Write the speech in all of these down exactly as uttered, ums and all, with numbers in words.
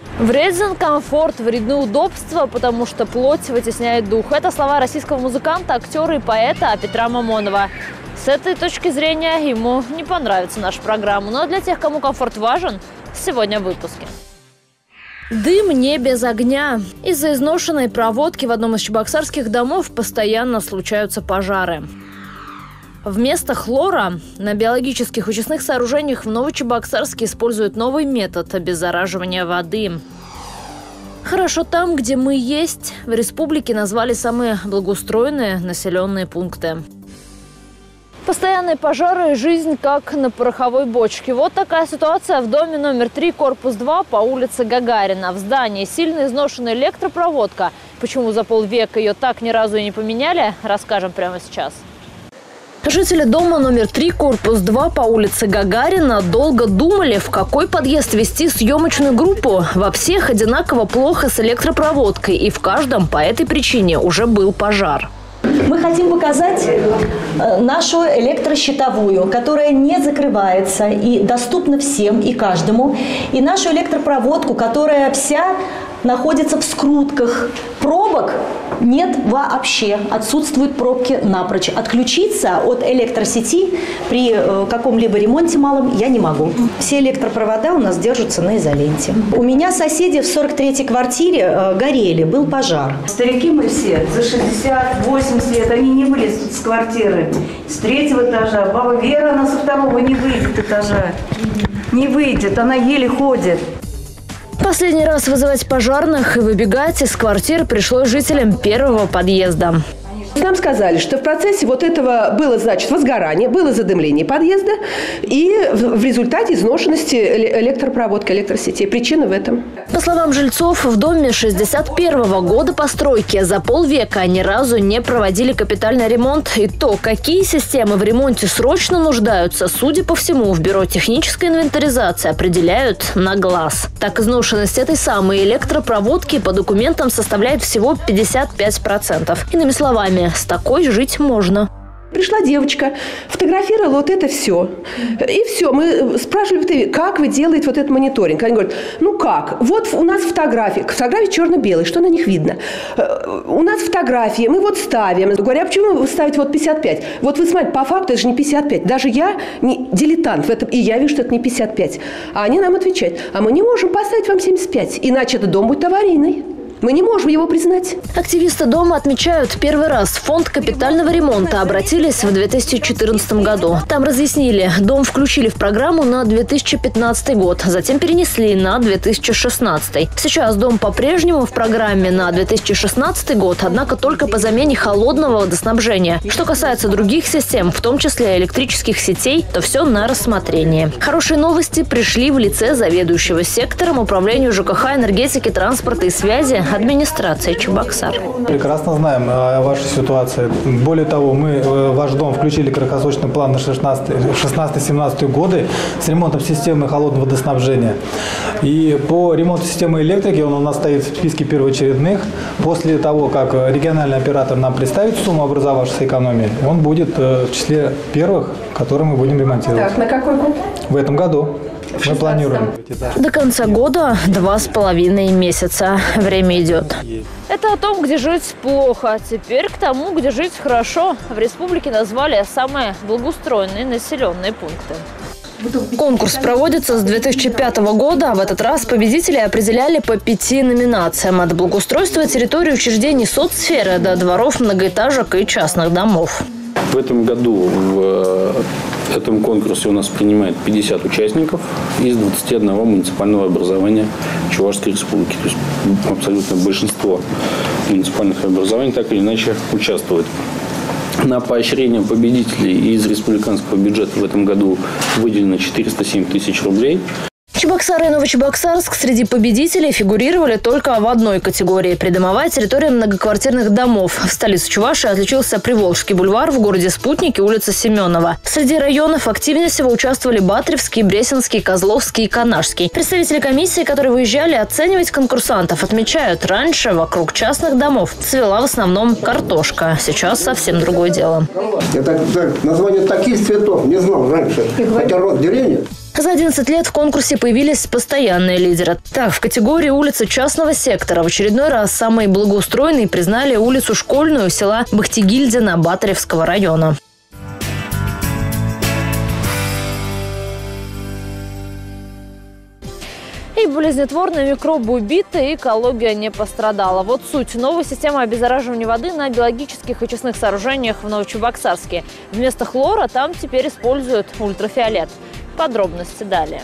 Вреден комфорт, вредны удобства, потому что плоть вытесняет дух. Это слова российского музыканта, актера и поэта Петра Мамонова. С этой точки зрения ему не понравится наша программа. Но для тех, кому комфорт важен, сегодня в выпуске. Дым не без огня. Из-за изношенной проводки в одном из чебоксарских домов постоянно случаются пожары. Вместо хлора на биологических очистных сооружениях в Новочебоксарске используют новый метод обеззараживания воды. Хорошо там, где мы есть. В республике назвали самые благоустроенные населенные пункты. Постоянные пожары и жизнь как на пороховой бочке. Вот такая ситуация в доме номер три, корпус два по улице Гагарина. В здании сильно изношенная электропроводка. Почему за полвека ее так ни разу и не поменяли, расскажем прямо сейчас. Жители дома номер три, корпус два по улице Гагарина долго думали, в какой подъезд вести съемочную группу. Во всех одинаково плохо с электропроводкой, и в каждом по этой причине уже был пожар. Мы хотим показать нашу электрощитовую, которая не закрывается и доступна всем и каждому. И нашу электропроводку, которая вся находится в скрутках. Пробок нет вообще, отсутствуют пробки напрочь. Отключиться от электросети при каком-либо ремонте малом я не могу. Все электропровода у нас держатся на изоленте. У меня соседи в сорок третьей квартире горели, был пожар. Старики мы все, за шестьдесят восемьдесят лет, они не вылезут с квартиры. С третьего этажа. Баба Вера, она со второго не выйдет этажа. Не выйдет, она еле ходит. Последний раз вызывать пожарных и выбегать из квартир пришлось жителям первого подъезда. Нам сказали, что в процессе вот этого было, значит, возгорание, было задымление подъезда и в результате изношенности электропроводки, электросетей. Причина в этом. По словам жильцов, в доме шестьдесят первого года постройки за полвека ни разу не проводили капитальный ремонт. И то, какие системы в ремонте срочно нуждаются, судя по всему, в бюро технической инвентаризации определяют на глаз. Так, изношенность этой самой электропроводки по документам составляет всего пятьдесят пять процентов. Иными словами, с такой жить можно. Пришла девочка, фотографировала вот это все. И все. Мы спрашивали, как вы делаете вот этот мониторинг? Они говорят, ну как? Вот у нас фотографии. Фотографии черно-белые. Что на них видно? У нас фотографии. Мы вот ставим. Говорю, а почему вы ставите вот пятьдесят пять? Вот вы смотрите, по факту это же не пятьдесят пять. Даже я не дилетант в этом. И я вижу, что это не пятьдесят пять. А они нам отвечают, а мы не можем поставить вам семьдесят пять. Иначе этот дом будет аварийный. Мы не можем его признать. Активисты дома отмечают, первый раз в фонд капитального ремонта обратились в две тысячи четырнадцатом году. Там разъяснили, дом включили в программу на две тысячи пятнадцатый год, затем перенесли на две тысячи шестнадцатый. Сейчас дом по-прежнему в программе на две тысячи шестнадцатый год, однако только по замене холодного водоснабжения. Что касается других систем, в том числе электрических сетей, то все на рассмотрение. Хорошие новости пришли в лице заведующего сектором управления ЖКХ, энергетики, транспорта и связи администрации Чебоксар. Прекрасно знаем о вашей ситуации. Более того, мы ваш дом включили краткосрочный план на шестнадцатый-семнадцатый годы с ремонтом системы холодного водоснабжения. И по ремонту системы электрики он у нас стоит в списке первоочередных. После того, как региональный оператор нам представит сумму образовавшейся экономии, он будет в числе первых, которые мы будем ремонтировать. Так, на какой год? В этом году. Мы планируем. До конца года два с половиной месяца. Время идет. Это о том, где жить плохо. Теперь к тому, где жить хорошо. В республике назвали самые благоустроенные населенные пункты. Конкурс проводится с две тысячи пятого года. В этот раз победители определяли по пяти номинациям. От благоустройства территории учреждений соцсферы до дворов многоэтажек и частных домов. В этом году в этом конкурсе у нас принимает пятьдесят участников из двадцати одного муниципального образования Чувашской республики. То есть абсолютно большинство муниципальных образований так или иначе участвует. На поощрение победителей из республиканского бюджета в этом году выделено четыреста семь тысяч рублей. Чебоксары и Новочебоксарск среди победителей фигурировали только в одной категории – придомовая территория многоквартирных домов. В столице Чувашии отличился Приволжский бульвар, в городе Спутники улица Семенова. Среди районов активнее всего участвовали Батревский, Бресенский, Козловский и Канашский. Представители комиссии, которые выезжали оценивать конкурсантов, отмечают, раньше вокруг частных домов цвела в основном картошка. Сейчас совсем другое дело. Я так, так, название таких цветов не знал раньше, хотя род деревни. За одиннадцать лет в конкурсе появились постоянные лидеры. Так, в категории улицы частного сектора в очередной раз самой благоустроенной признали улицу Школьную села Бахтигильдина Батаревского района. И болезнетворные микробы убиты, и экология не пострадала. Вот суть новой системы обеззараживания воды на биологических очистных сооружениях в Новочебоксарске. Вместо хлора там теперь используют ультрафиолет. Подробности далее.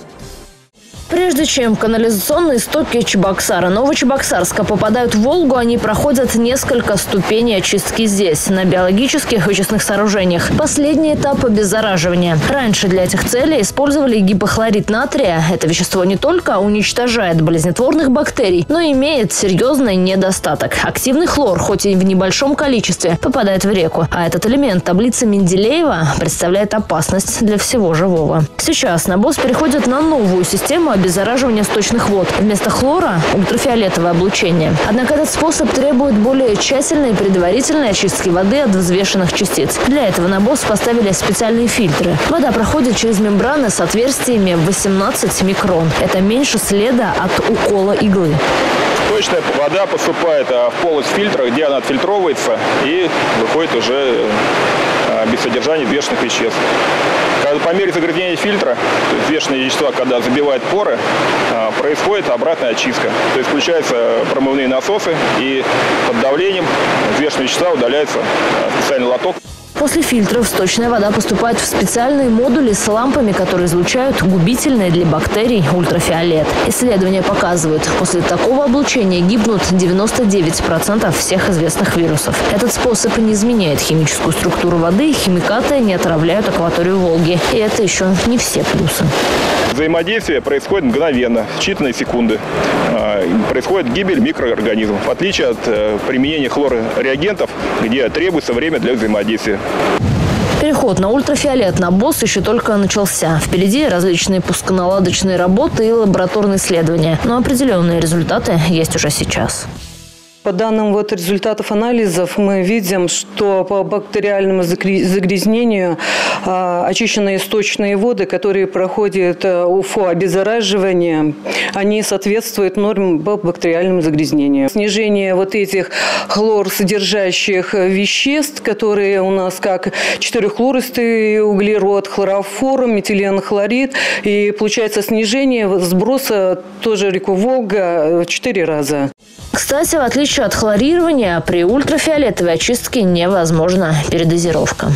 Прежде чем канализационные стоки Чебоксара Новочебоксарска попадают в Волгу, они проходят несколько ступеней очистки здесь, на биологических очистных сооружениях. Последний этап обеззараживания. Раньше для этих целей использовали гипохлорид натрия. Это вещество не только уничтожает болезнетворных бактерий, но и имеет серьезный недостаток. Активный хлор, хоть и в небольшом количестве, попадает в реку. А этот элемент таблицы Менделеева представляет опасность для всего живого. Сейчас НАБОС переходит на новую систему обеззараживания сточных вод. Вместо хлора – ультрафиолетовое облучение. Однако этот способ требует более тщательной предварительной очистки воды от взвешенных частиц. Для этого НАБОС поставили специальные фильтры. Вода проходит через мембраны с отверстиями в восемнадцать микрон. Это меньше следа от укола иглы. Сточная вода поступает в полость фильтра, где она отфильтровывается и выходит уже без содержания взвешенных веществ. По мере загрязнения фильтра, то есть взвешенные вещества, когда забивают поры, происходит обратная очистка. То есть включаются промывные насосы, и под давлением взвешенные вещества удаляются в специальный лоток. После фильтров сточная вода поступает в специальные модули с лампами, которые излучают губительный для бактерий ультрафиолет. Исследования показывают, после такого облучения гибнут девяносто девять процентов всех известных вирусов. Этот способ не изменяет химическую структуру воды, химикаты не отравляют акваторию Волги. И это еще не все плюсы. Взаимодействие происходит мгновенно, в считанные секунды. Происходит гибель микроорганизмов, в отличие от применения хлорореагентов, где требуется время для взаимодействия. Переход на ультрафиолет НАБОС еще только начался. Впереди различные пусконаладочные работы и лабораторные исследования. Но определенные результаты есть уже сейчас. По данным вот результатов анализов мы видим, что по бактериальному загрязнению очищенные сточные воды, которые проходят УФО обеззараживание, они соответствуют нормам по бактериальному загрязнению. Снижение вот этих хлорсодержащих веществ, которые у нас как четыреххлористый углерод, хлорофор, метиленхлорид, и получается снижение сброса тоже реку Волга в четыре раза. Кстати, в отличие от хлорирования, при ультрафиолетовой очистке невозможна передозировка.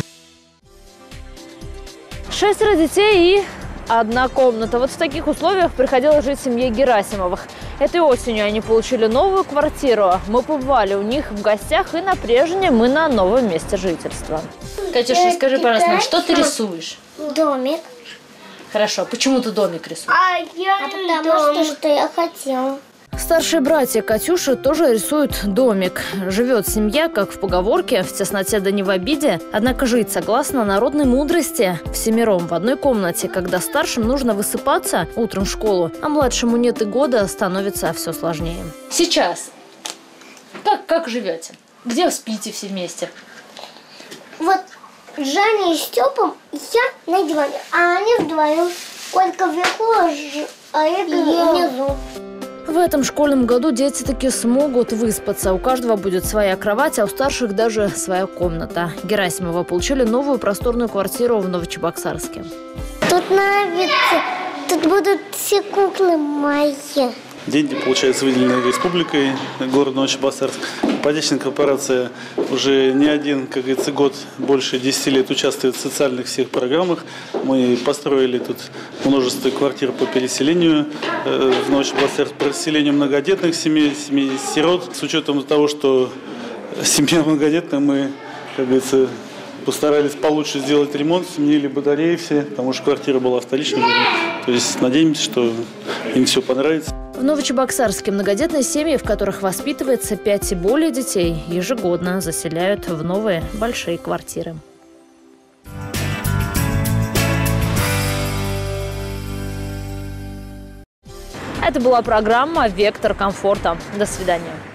Шестеро детей и одна комната. Вот в таких условиях приходилось жить семье Герасимовых. Этой осенью они получили новую квартиру. Мы побывали у них в гостях и на прежнем, и на новом месте жительства. Катюша, скажи, пожалуйста, что ты рисуешь? Домик. Хорошо. Почему ты домик рисуешь? А я а потому что, что я хотела. Старшие братья Катюши тоже рисуют домик. Живет семья, как в поговорке, в тесноте да не в обиде. Однако жить, согласно народной мудрости, всемиром в одной комнате, когда старшим нужно высыпаться утром в школу, а младшему нет и года, становится все сложнее. Сейчас. Как, как живете? Где вы спите все вместе? Вот Жаня и Степа, я на диване, а они вдвоем. Ольга вверху, а я внизу. В этом школьном году дети таки смогут выспаться. У каждого будет своя кровать, а у старших даже своя комната. Герасимовы получили новую просторную квартиру в Новочебоксарске. Тут нравится, тут будут все куклы мои. Деньги, получается, выделены республикой, город Новочебоксарск. Ипотечная корпорация уже не один, как говорится, год, больше десяти лет участвует в социальных всех программах. Мы построили тут множество квартир по переселению в Новочебоксарск, по переселению многодетных семей, семей сирот. С учетом того, что семья многодетная, мы, как говорится, постарались получше сделать ремонт, сменили батареи все, потому что квартира была в столичном городе. То есть надеемся, что им все понравится. В Новочебоксарске многодетные семьи, в которых воспитывается пять и более детей, ежегодно заселяют в новые большие квартиры. Это была программа «Вектор комфорта». До свидания.